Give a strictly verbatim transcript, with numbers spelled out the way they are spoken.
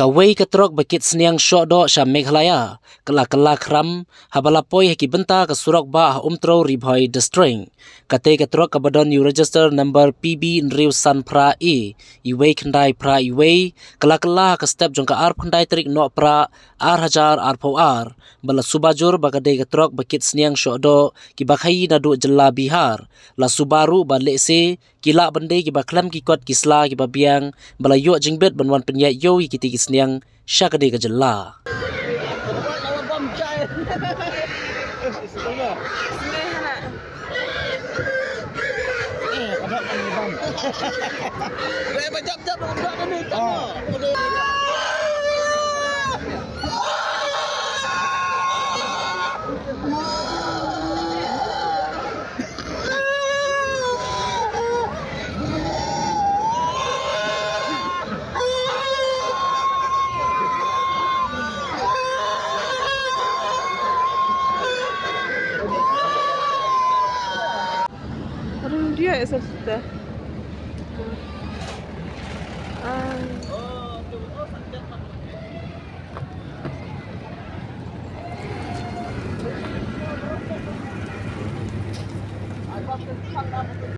Kawai ketrok bakit seniang syok do syam Meghalaya. Kelak-kelak ram habalapoi haki benta ke surok ba ah umtro ribhoi destring. Kate ketrok kabadon you register number P B nriu san pra e. Iwei kendai pra iwei. Kelak-kelak ke step jongka ar kendai terik no pra ar hajar ar po ar. Bala subajur bakade ketrok bakit seniang syok do ki bakai nadu jela Bihar. La subaru ba lekse kila bende ki baklam ki kot kisla ki babiang bala yo jingbet banwan penyat yo ki seniang syakade ke jela. Dia esok sudah. Ah. Oh,